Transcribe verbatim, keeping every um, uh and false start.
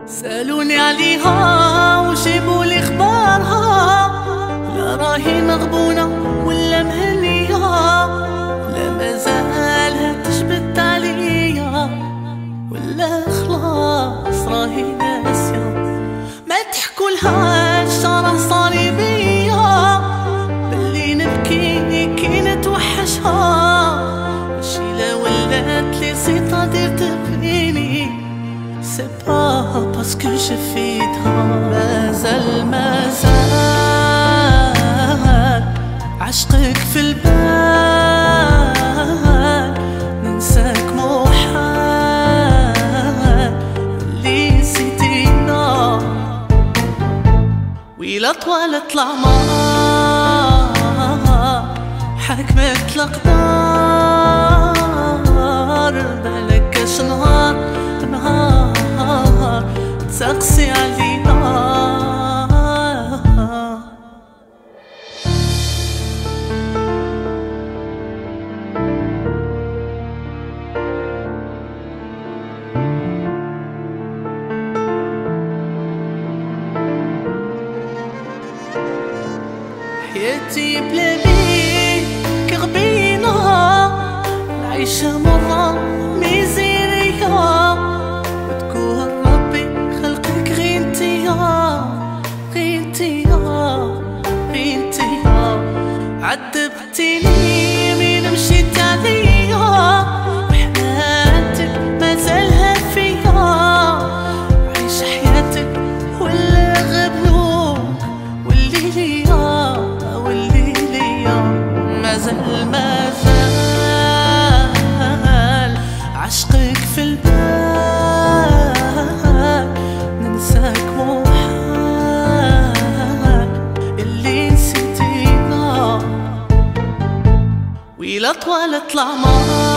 سألوني عليها وجيبوا لي اخبارها، لا راهي مغبونة ولا مهنية، لا مازالها تجبد عليا، ولا خلاص راهي ناسية. ما تحكولهاش راه صاري بيا، بلي نبكي كي نتوحشها، ماشي لا ولات لي صيتا دير تبنيني، سي با باسكو شفيتها. مازال مازال عشقك في البال، ننساك محال، اللي نسيتينا ويلا طوالت الأعمار، حكمت الأقدار، بالك اش نهار نهار تسقسي علينا. حياتي بلا بيك غبينا، العيشة مرة ميزيرية، وتكون ربي خلقك غير انتيا غير انتيا غير انتيا. عذبتيني من مشيت عليا، وحياتك مازالها فيا، عيش حياتك ولا غبنوك، واللي ليا واللي ليا. مازال مازال عشقك في البال، ننساك محال، اللي نسيتينا ويلا طوالت الأعمار.